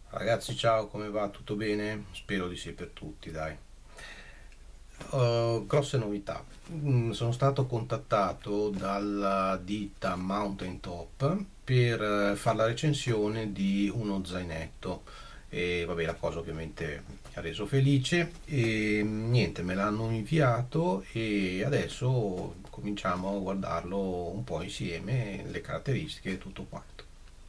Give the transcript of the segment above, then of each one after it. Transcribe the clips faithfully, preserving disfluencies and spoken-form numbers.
Ragazzi, ciao, come va? Tutto bene? Spero di sì per tutti, dai. Uh, grosse novità. Mm, sono stato contattato dalla ditta Mountain Top per eh, fare la recensione di uno zainetto e vabbè, la cosa ovviamente mi ha reso felice e mm, niente, me l'hanno inviato e adesso cominciamo a guardarlo un po' insieme, le caratteristiche e tutto quanto.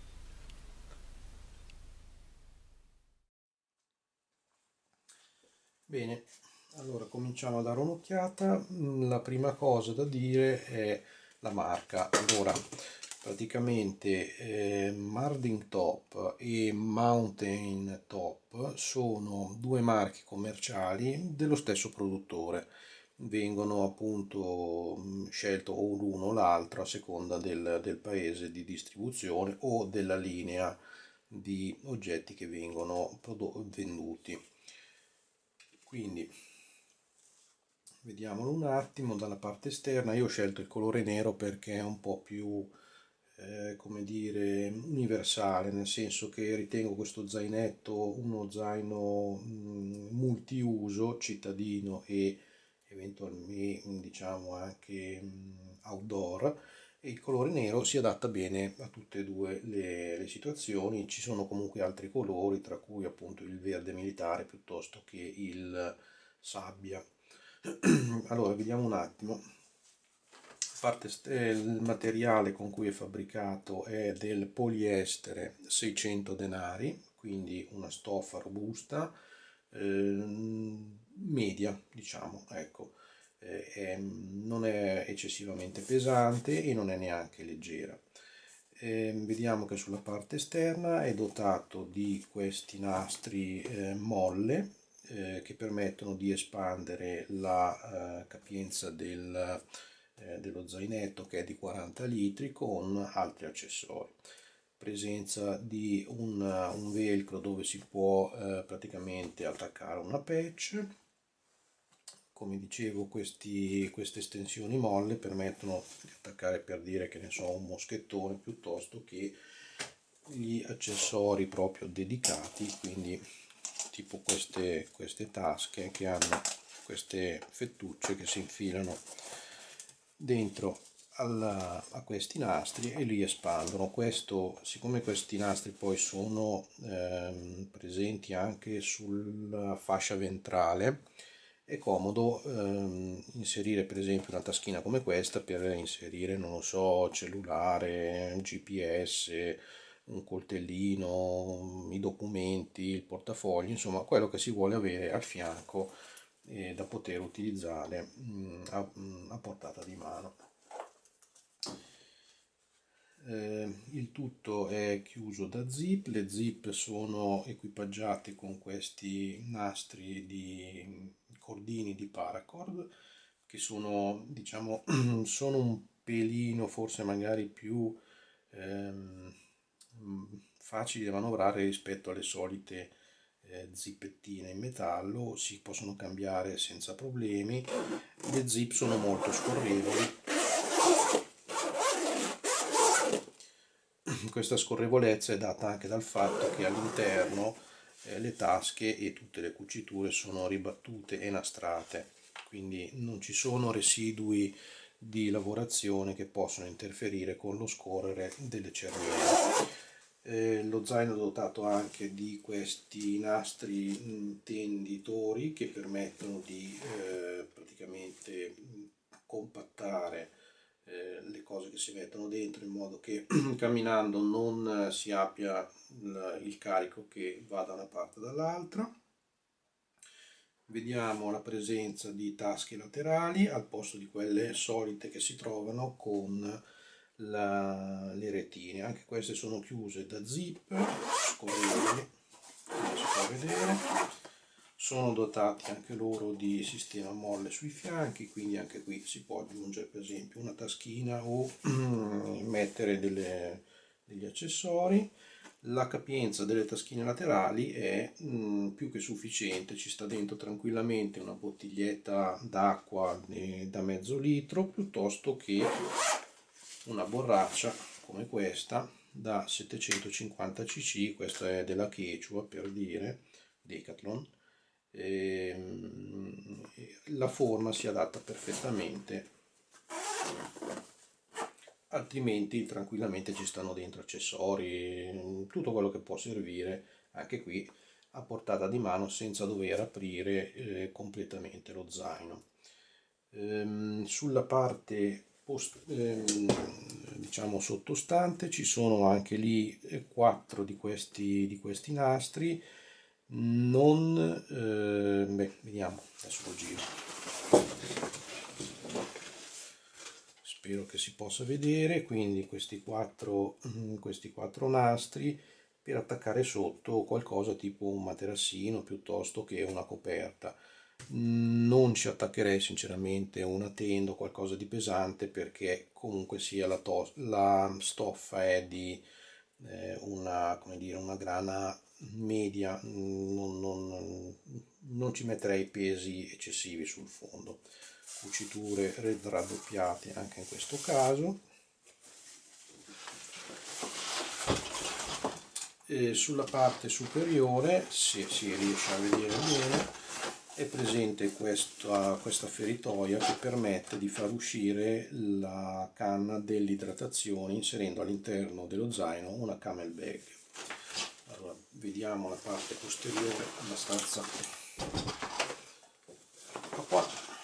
Bene, allora cominciamo a dare un'occhiata. Mm, La prima cosa da dire è la marca. Allora, praticamente eh, Marding Top e Mountain Top sono due marchi commerciali dello stesso produttore. Vengono appunto mm, scelto o l'uno o l'altro a seconda del, del paese di distribuzione o della linea di oggetti che vengono prodo- venduti. Quindi vediamolo un attimo dalla parte esterna. Io ho scelto il colore nero perché è un po' più, eh, come dire, universale, nel senso che ritengo questo zainetto uno zaino mh, multiuso, cittadino e eventualmente diciamo anche mh, outdoor. E il colore nero si adatta bene a tutte e due le, le situazioni. Ci sono comunque altri colori, tra cui appunto il verde militare piuttosto che il sabbia. Allora, vediamo un attimo. Parte est- eh, il materiale con cui è fabbricato è del poliestere seicento denari, quindi una stoffa robusta, ehm, media, diciamo, ecco. Eh, è- non è eccessivamente pesante e non è neanche leggera. Ehm, vediamo che sulla parte esterna è dotato di questi nastri eh, molle eh, che permettono di espandere la eh, capienza del, eh, dello zainetto, che è di quaranta litri, con altri accessori. Presenza di un, un velcro dove si può eh, praticamente attaccare una patch. Come dicevo, questi, queste estensioni molle permettono di attaccare, per dire, che ne so, un moschettone piuttosto che gli accessori proprio dedicati, quindi tipo queste, queste tasche che hanno queste fettucce che si infilano dentro alla- a questi nastri e li espandono. Questo, siccome questi nastri poi sono ehm, presenti anche sulla fascia ventrale, è comodo ehm, inserire per esempio una taschina come questa per inserire, non lo so, cellulare, G P S, un coltellino, i documenti, il portafoglio, insomma quello che si vuole avere al fianco e da poter utilizzare mm, a, mm, a portata di mano. Eh, il tutto è chiuso da zip, le zip sono equipaggiate con questi nastri di cordini di paracord che sono, diciamo, sono un pelino forse magari più ehm, facili da manovrare rispetto alle solite eh, zippettine in metallo, si possono cambiare senza problemi. Le zip sono molto scorrevoli. Questa scorrevolezza è data anche dal fatto che all'interno eh, le tasche e tutte le cuciture sono ribattute e nastrate, quindi non ci sono residui di lavorazione che possono interferire con lo scorrere delle cerniere. Eh, lo zaino è dotato anche di questi nastri mh, tenditori che permettono di eh, praticamente mh, compattare eh, le cose che si mettono dentro in modo che camminando non eh, si abbia il, il carico che va da una parte o dall'altra. Vediamo la presenza di tasche laterali al posto di quelle solite che si trovano con la- le retine. Anche queste sono chiuse da zip scorrevoli, come si può vedere. Sono dotati anche loro di sistema molle sui fianchi, quindi anche qui si può aggiungere per esempio una taschina o mettere delle- degli accessori. La capienza delle taschine laterali è mm, più che sufficiente, ci sta dentro tranquillamente una bottiglietta d'acqua eh, da mezzo litro piuttosto che una borraccia come questa da settecentocinquanta cc, questo è della Quechua per dire, Decathlon. E la forma si adatta perfettamente, altrimenti tranquillamente ci stanno dentro accessori, tutto quello che può servire anche qui a portata di mano senza dover aprire eh, completamente lo zaino. Ehm, sulla parte post, ehm, diciamo sottostante ci sono anche lì eh, quattro di questi, di questi nastri. Non eh, beh, vediamo, adesso lo giro, spero che si possa vedere. Quindi questi quattro, questi quattro nastri per attaccare sotto qualcosa tipo un materassino piuttosto che una coperta. Non ci attaccherei sinceramente una tenda o qualcosa di pesante, perché comunque sia la, to- la stoffa è di eh, una, come dire, una grana media, non, non- non ci metterei pesi eccessivi sul fondo. Cuciture raddoppiate anche in questo caso. E sulla parte superiore, se si riesce a vedere bene, è presente questa, questa feritoia che permette di far uscire la canna dell'idratazione inserendo all'interno dello zaino una camel bag. Allora, vediamo la parte posteriore abbastanza. Ecco qua.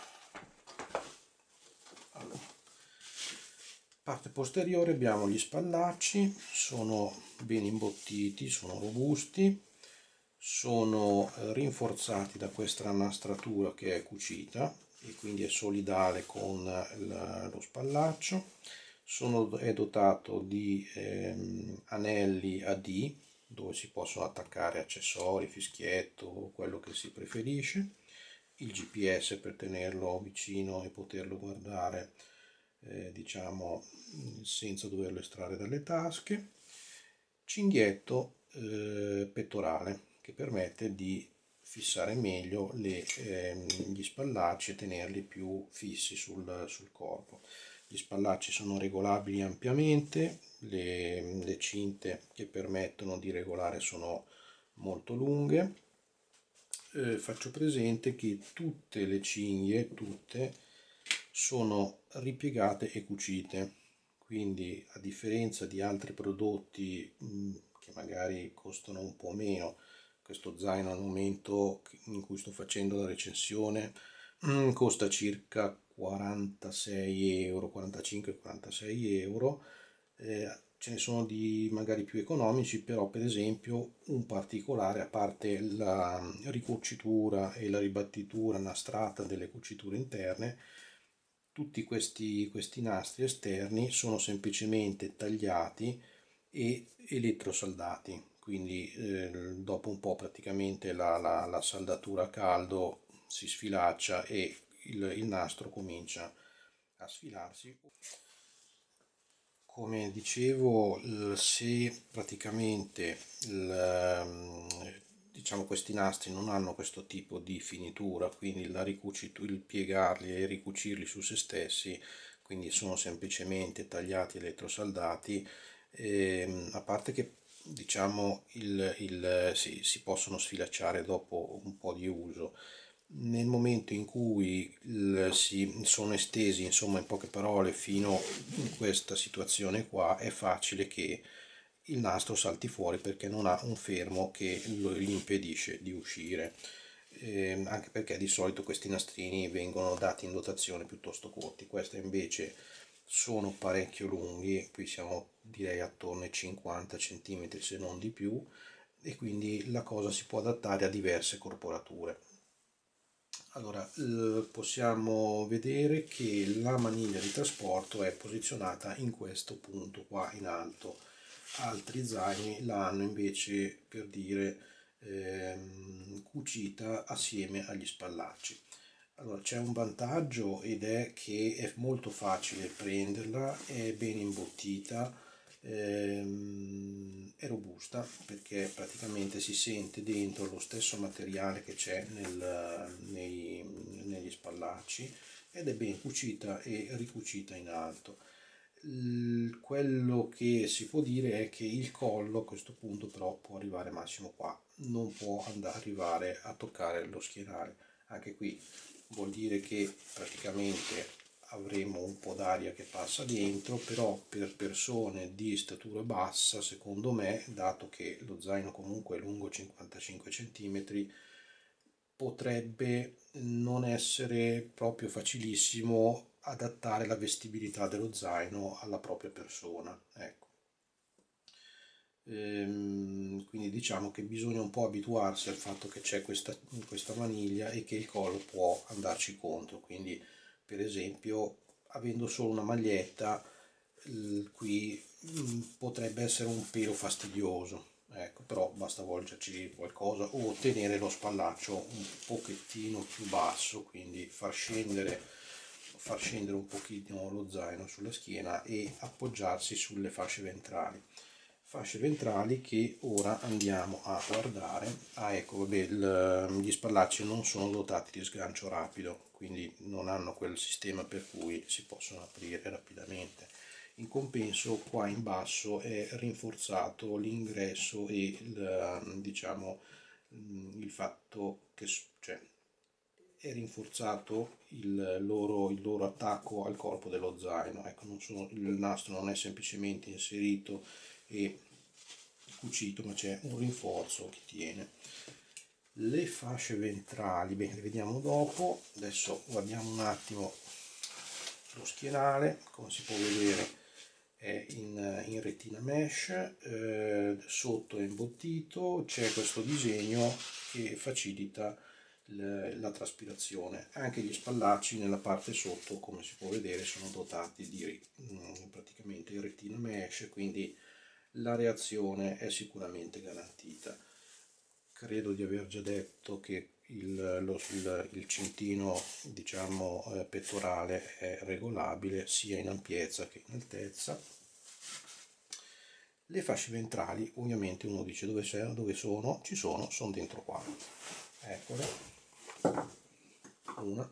Allora, parte posteriore abbiamo gli spallacci, sono ben imbottiti, sono robusti, sono rinforzati da questa nastratura che è cucita e quindi è solidale con il, lo spallaccio. Sono, è dotato di ehm, anelli A D dove si possono attaccare accessori, fischietto, quello che si preferisce, il G P S per tenerlo vicino e poterlo guardare eh, diciamo senza doverlo estrarre dalle tasche, cinghietto eh, pettorale che permette di fissare meglio le, ehm, gli spallacci e tenerli più fissi sul, sul corpo. Gli spallacci sono regolabili ampiamente, le, le cinte che permettono di regolare sono molto lunghe. Eh, faccio presente che tutte le cinghie, tutte, sono ripiegate e cucite, quindi a differenza di altri prodotti mh, che magari costano un po' meno, questo zaino al momento in cui sto facendo la recensione mh, costa circa quarantasei euro, quarantacinque quarantasei euro. Eh, ce ne sono di magari più economici, però per esempio un particolare, a parte la ricucitura e la ribattitura nastrata delle cuciture interne, tutti questi, questi nastri esterni sono semplicemente tagliati e elettrosaldati, quindi eh, dopo un po' praticamente la, la, la saldatura a caldo si sfilaccia e il, il nastro comincia a sfilarsi. Come dicevo, eh, se praticamente il, ehm, diciamo, questi nastri non hanno questo tipo di finitura, quindi la ricucitu- il piegarli e ricucirli su se stessi, quindi sono semplicemente tagliati elettrosaldati, ehm, a parte che diciamo il, il- si, si possono sfilacciare dopo un po' di uso. Nel momento in cui il- si sono estesi, insomma, in poche parole, fino in questa situazione qua, è facile che il nastro salti fuori perché non ha un fermo che lo- gli impedisce di uscire. Ehm, anche perché di solito questi nastrini vengono dati in dotazione piuttosto corti, questi invece sono parecchio lunghi, qui siamo direi attorno ai cinquanta centimetri se non di più, e quindi la cosa si può adattare a diverse corporature. Allora, eh, possiamo vedere che la maniglia di trasporto è posizionata in questo punto qua in alto. Altri zaini la hanno invece, per dire, ehm, cucita assieme agli spallacci. Allora, c'è un vantaggio ed è che è molto facile prenderla, è ben imbottita, ehm, è robusta perché praticamente si sente dentro lo stesso materiale che c'è nel- nei- negli spallacci ed è ben cucita e ricucita in alto. Il- quello che si può dire è che il collo a questo punto però può arrivare massimo qua, non può andare, arrivare a toccare lo schienale. Anche qui vuol dire che praticamente avremo un po' d'aria che passa dentro, però per persone di statura bassa, secondo me, dato che lo zaino comunque è lungo cinquantacinque centimetri, potrebbe non essere proprio facilissimo adattare la vestibilità dello zaino alla propria persona. Ecco. Ehm, quindi diciamo che bisogna un po' abituarsi al fatto che c'è questa, questa maniglia e che il collo può andarci contro. Quindi, per esempio, avendo solo una maglietta, il- qui mm, potrebbe essere un pelo fastidioso. Ecco, però basta volgerci qualcosa o tenere lo spallaccio un pochettino più basso, quindi far scendere, far scendere un pochino lo zaino sulla schiena e appoggiarsi sulle fasce ventrali. Fasce ventrali che ora andiamo a guardare. Ah, ecco, vabbè, il- gli spallacci non sono dotati di sgancio rapido, quindi non hanno quel sistema per cui si possono aprire rapidamente. In compenso, qua in basso è rinforzato l'ingresso e il, diciamo, il fatto che cioè, è rinforzato il loro, il loro attacco al corpo dello zaino. Ecco, non sono, il nastro non è semplicemente inserito e cucito, ma c'è un rinforzo che tiene. Le fasce ventrali, beh, le vediamo dopo. Adesso guardiamo un attimo lo schienale. Come si può vedere è in, in retina mesh, eh, sotto è imbottito, c'è questo disegno che facilita le, la traspirazione. Anche gli spallacci nella parte sotto, come si può vedere, sono dotati di mh, praticamente il retina mesh, quindi la reazione è sicuramente garantita. Credo di aver già detto che il, lo, il, il cintino, diciamo, eh, pettorale è regolabile sia in ampiezza che in altezza. Le fasce ventrali, ovviamente uno dice dove, c'è, dove sono? Ci sono, sono dentro qua. Eccole. Una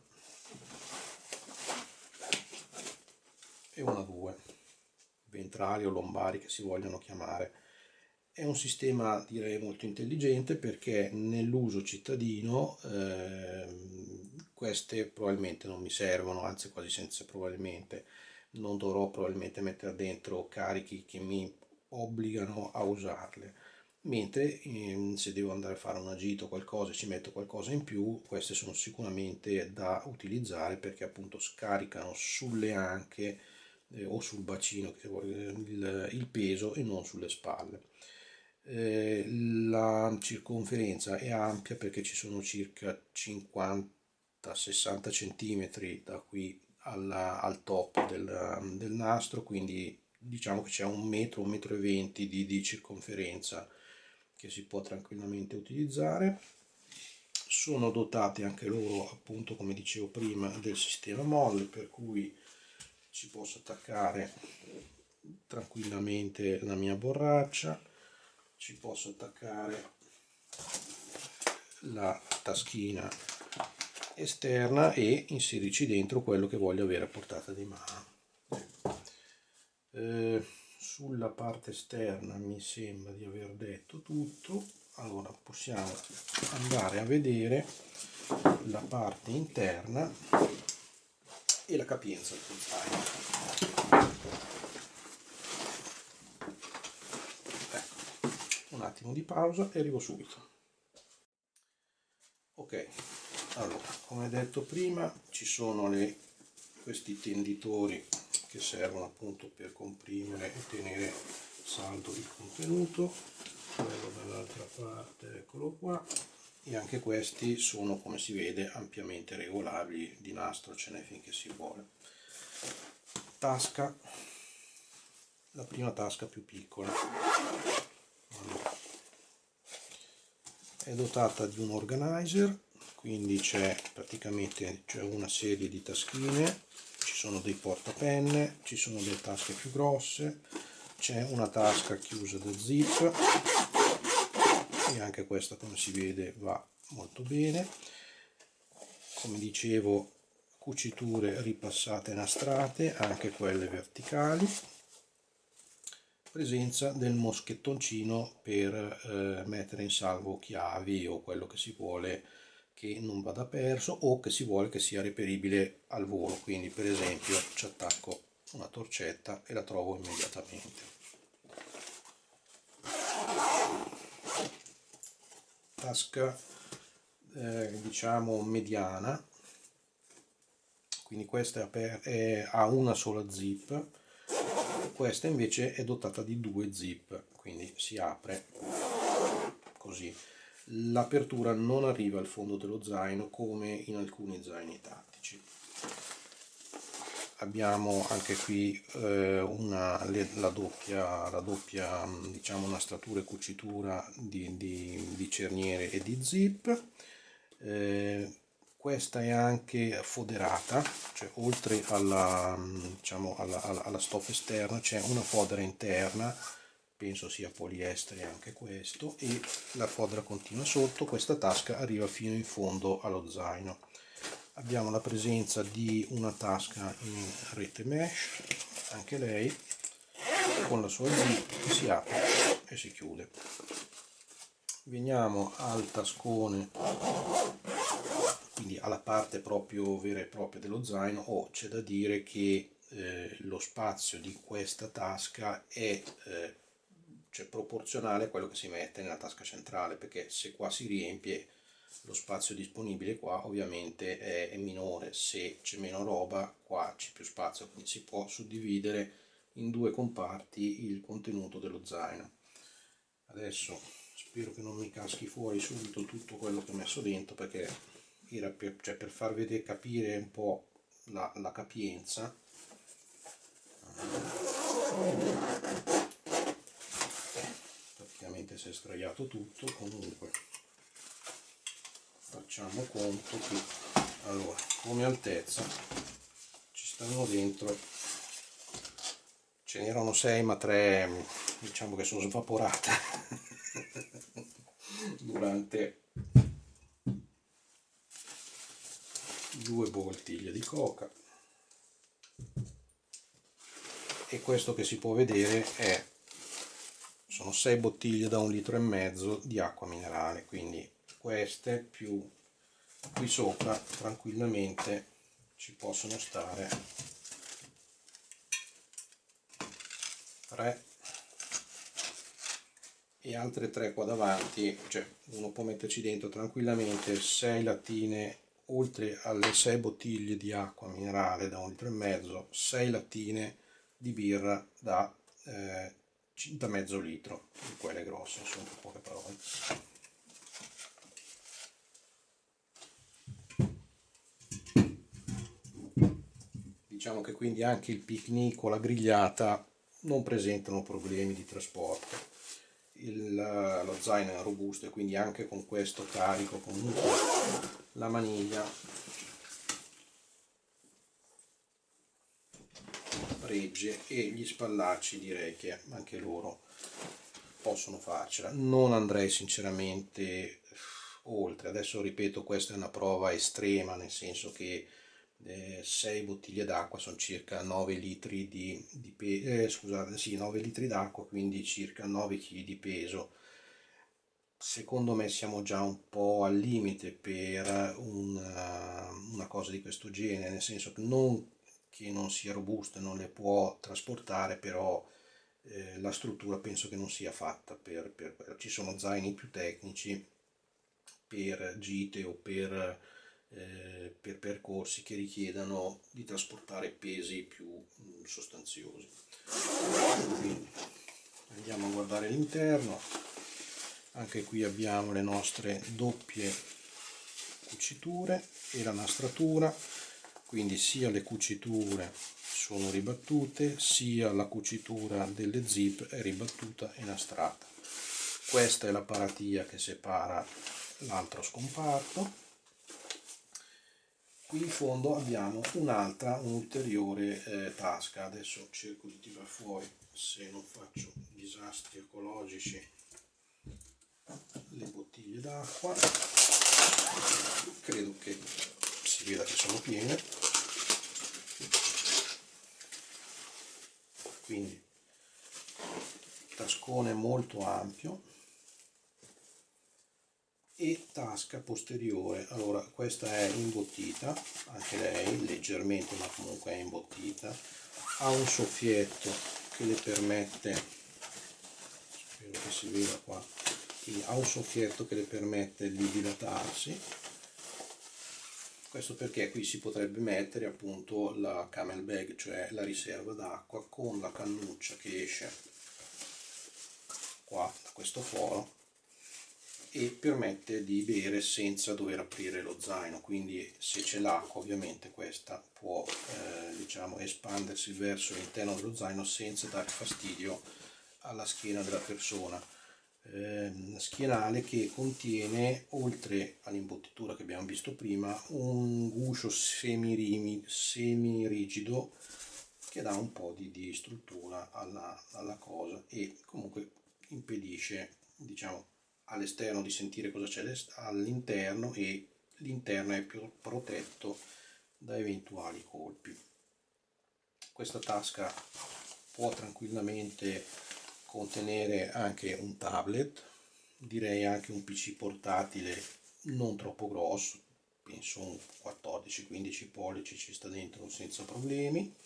e una due. Ventrali o lombari che si vogliono chiamare. È un sistema direi molto intelligente perché nell'uso cittadino eh, queste probabilmente non mi servono, anzi quasi senza probabilmente non dovrò probabilmente mettere dentro carichi che mi obbligano a usarle. Mentre ehm, se devo andare a fare una gita o qualcosa e ci metto qualcosa in più, queste sono sicuramente da utilizzare perché appunto scaricano sulle anche eh, o sul bacino che vuole, il, il peso e non sulle spalle. Eh, la circonferenza è ampia perché ci sono circa cinquanta sessanta centimetri da qui alla- al top del, del nastro, quindi diciamo che c'è un metro, un metro e venti di, di circonferenza che si può tranquillamente utilizzare. Sono dotati anche loro, appunto, come dicevo prima, del sistema molle, per cui ci posso attaccare tranquillamente la mia borraccia, ci posso attaccare la taschina esterna e inserirci dentro quello che voglio avere a portata di mano. Eh, sulla parte esterna mi sembra di aver detto tutto. Allora possiamo andare a vedere la parte interna e la capienza del zaino. Ecco, un attimo di pausa e arrivo subito. Ok, allora, come detto prima, ci sono le, questi tenditori che servono appunto per comprimere e tenere saldo il contenuto. Quello dall'altra parte, eccolo qua. E anche questi sono, come si vede, ampiamente regolabili, di nastro ce n'è finché si vuole. Tasca, la prima tasca più piccola. Allora, è dotata di un organizer, quindi c'è praticamente c'è una serie di taschine, ci sono dei portapenne, ci sono delle tasche più grosse, c'è una tasca chiusa da zip e anche questa, come si vede, va molto bene. Come dicevo, cuciture ripassate nastrate, anche quelle verticali, presenza del moschettoncino per eh, mettere in salvo chiavi o quello che si vuole che non vada perso o che si vuole che sia reperibile al volo, quindi per esempio ci attacco una torcetta e la trovo immediatamente. Tasca eh, diciamo mediana, quindi questa è aper- è, ha una sola zip, questa invece è dotata di due zip, quindi si apre così. L'apertura non arriva al fondo dello zaino come in alcuni zaini tattici. Abbiamo anche qui eh, una, le, la doppia, la doppia diciamo, nastratura e cucitura di, di, di cerniere e di zip. Eh, questa è anche foderata, cioè oltre alla, diciamo, alla, alla, alla stoffa esterna c'è una fodera interna, penso sia poliestere anche questo, e la fodera continua sotto. Questa tasca arriva fino in fondo allo zaino. Abbiamo la presenza di una tasca in rete mesh, anche lei con la sua zip si apre e si chiude. Veniamo al tascone, quindi alla parte proprio vera e propria dello zaino. Oh, c'è da dire che eh, lo spazio di questa tasca è eh, cioè proporzionale a quello che si mette nella tasca centrale, perché se qua si riempie lo spazio disponibile qua ovviamente è, è minore, se c'è meno roba qua c'è più spazio, quindi si può suddividere in due comparti il contenuto dello zaino. Adesso spero che non mi caschi fuori subito tutto quello che ho messo dentro, perché era per, cioè per far vedere, capire un po' la, la capienza. Praticamente si è sdraiato tutto. Comunque facciamo conto che allora come altezza ci stanno dentro, ce n'erano sei ma tre diciamo che sono svaporate durante due bottiglie di coca, e questo che si può vedere è sono sei bottiglie da un litro e mezzo di acqua minerale, quindi queste più qui sopra tranquillamente ci possono stare tre e altre tre qua davanti, cioè uno può metterci dentro tranquillamente sei lattine, oltre alle sei bottiglie di acqua minerale da un litro e mezzo, sei lattine di birra da, eh, da mezzo litro, di quelle grosse, insomma, in poche parole. Diciamo che quindi anche il picnic o la grigliata non presentano problemi di trasporto. Il, lo zaino è robusto e quindi anche con questo carico comunque la maniglia regge, e gli spallacci direi che anche loro possono farcela. Non andrei sinceramente oltre. Adesso ripeto, questa è una prova estrema, nel senso che eh, sei bottiglie d'acqua sono circa nove litri di, di peso, eh, scusate, sì, nove litri d'acqua, quindi circa nove chili di peso. Secondo me siamo già un po' al limite per una, una cosa di questo genere, nel senso che non che non sia robusta, non le può trasportare, però eh, la struttura penso che non sia fatta per, per quello. Ci sono zaini più tecnici per gite o per, eh, per percorsi che richiedano di trasportare pesi più mh, sostanziosi. Quindi andiamo a guardare l'interno. Anche qui abbiamo le nostre doppie cuciture e la nastratura, quindi sia le cuciture sono ribattute sia la cucitura delle zip è ribattuta e nastrata. Questa è la paratia che separa l'altro scomparto. Qui in fondo abbiamo un'altra, un'ulteriore eh, tasca. Adesso cerco di tirar fuori, se non faccio disastri ecologici, le bottiglie d'acqua. Credo che si veda che sono piene. quindi tascone molto ampio e tasca posteriore. Allora, questa è imbottita, anche lei leggermente, ma comunque è imbottita, ha un soffietto che le permette, spero che si veda qua, ha un soffietto che le permette di dilatarsi. Questo perché qui si potrebbe mettere appunto la camel bag, cioè la riserva d'acqua, con la cannuccia che esce qua da questo foro e permette di bere senza dover aprire lo zaino. Quindi se c'è l'acqua, ovviamente questa può eh, diciamo espandersi verso l'interno dello zaino senza dare fastidio alla schiena della persona. Eh, schienale che contiene, oltre all'imbottitura che abbiamo visto prima, un guscio semirigido che dà un po' di, di struttura alla, alla cosa e comunque impedisce, diciamo, all'esterno di sentire cosa c'è all'interno, e l'interno è più protetto da eventuali colpi. Questa tasca può tranquillamente contenere anche un tablet, direi anche un P C portatile non troppo grosso, penso un quattordici quindici pollici ci sta dentro senza problemi.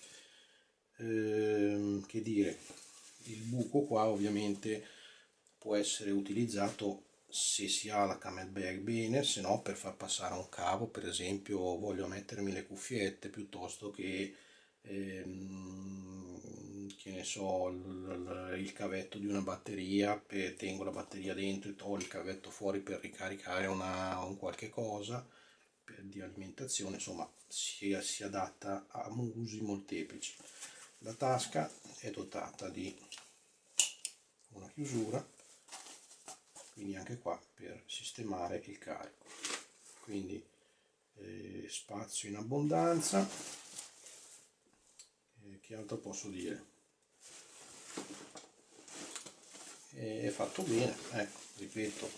Ehm, che dire, il buco qua ovviamente può essere utilizzato se si ha la camel bag bene, se no per far passare un cavo, per esempio voglio mettermi le cuffiette piuttosto che ehm, che ne so, il, il cavetto di una batteria, per, tengo la batteria dentro e ho il cavetto fuori per ricaricare una, un qualche cosa per, di alimentazione, insomma si, si adatta a usi molteplici. La tasca è dotata di una chiusura, quindi anche qua per sistemare il carico, quindi eh, spazio in abbondanza. Eh, che altro posso dire? Eh, è fatto bene, ecco, ripeto,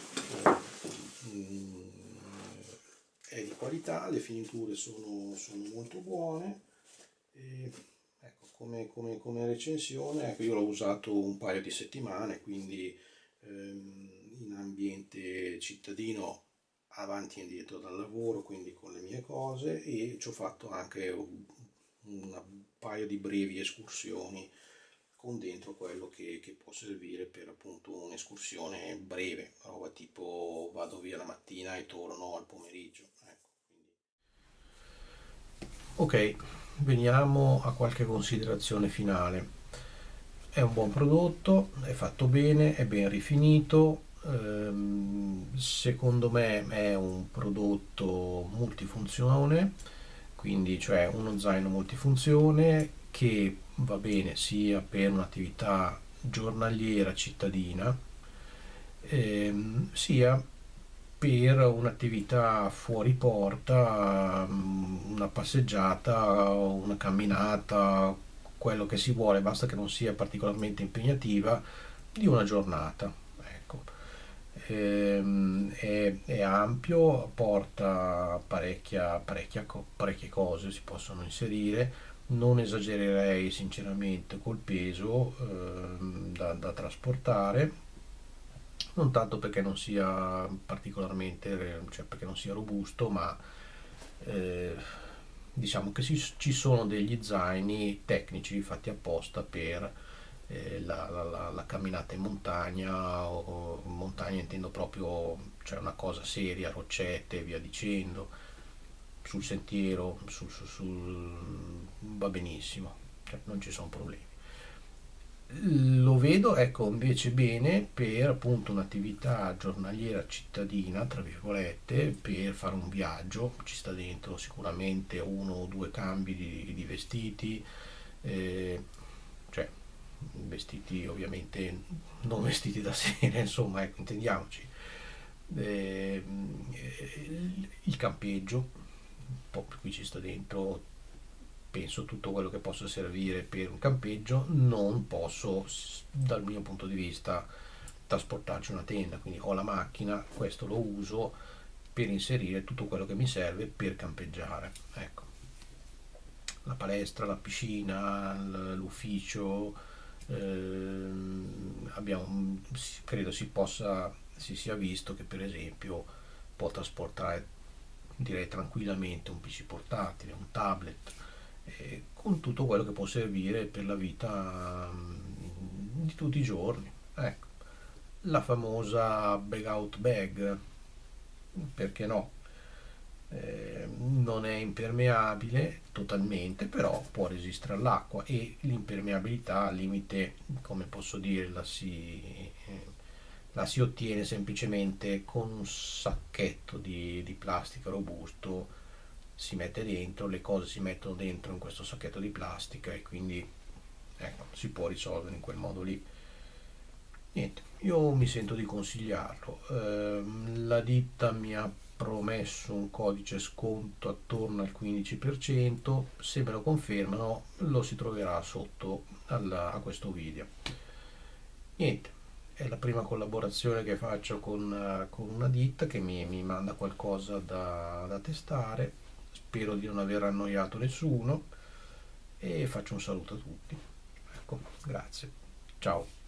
eh, è di qualità, le finiture sono, sono molto buone. E, ecco, come, come, come recensione, ecco, io l'ho usato un paio di settimane, quindi ehm, in ambiente cittadino, avanti e indietro dal lavoro, quindi con le mie cose, e ci ho fatto anche un, un paio di brevi escursioni con dentro quello che, che può servire per appunto un'escursione breve, roba tipo vado via la mattina e torno al pomeriggio. Ecco, quindi. Ok, veniamo a qualche considerazione finale. È un buon prodotto, è fatto bene, è ben rifinito, ehm, secondo me è un prodotto multifunzione, quindi cioè uno zaino multifunzione che va bene sia per un'attività giornaliera cittadina, ehm, sia per un'attività fuori porta, mm, una passeggiata, una camminata, quello che si vuole, basta che non sia particolarmente impegnativa, di una giornata. Ecco. Ehm, è, è ampio, porta parecchia, parecchia, co- parecchie cose, si possono inserire. Non esagererei sinceramente col peso ehm, da, da trasportare, non tanto perché non sia particolarmente, cioè perché non sia robusto, ma eh, diciamo che ci, ci sono degli zaini tecnici fatti apposta per eh, la, la- la- la camminata in montagna, o, o montagna intendo proprio, cioè una cosa seria, roccette e via dicendo, sul sentiero, sul, sul- sul- va benissimo, cioè non ci sono problemi. Lo vedo, ecco, invece bene per appunto un'attività giornaliera cittadina, tra virgolette, per fare un viaggio, ci sta dentro sicuramente uno o due cambi di, di vestiti, eh, cioè vestiti ovviamente non vestiti da sera, insomma, ecco, intendiamoci. Eh, il campeggio, po' qui ci sta dentro, penso tutto quello che possa servire per un campeggio. Non posso, dal mio punto di vista, trasportarci una tenda, quindi ho la macchina, questo lo uso per inserire tutto quello che mi serve per campeggiare, ecco. la palestra, la piscina, l- l'ufficio, ehm, abbiamo, credo si possa, si sia visto che per esempio può trasportare, direi tranquillamente, un P C portatile, un tablet, eh, con tutto quello che può servire per la vita mm, di tutti i giorni. Ecco, la famosa bag out bag, perché no? Eh, non è impermeabile totalmente, però può resistere all'acqua, e l'impermeabilità al limite, come posso dire, la si, eh, la si ottiene semplicemente con un sacchetto di, di plastica robusto, si mette dentro, le cose si mettono dentro in questo sacchetto di plastica e quindi ecco, si può risolvere in quel modo lì. Niente, io mi sento di consigliarlo. Ehm, la ditta mi ha promesso un codice sconto attorno al quindici per cento, se me lo confermano lo si troverà sotto alla- a questo video. Niente, è la prima collaborazione che faccio con, eh, con una ditta che mi, mi manda qualcosa da, da testare. Spero di non aver annoiato nessuno e faccio un saluto a tutti. Ecco, grazie. Ciao.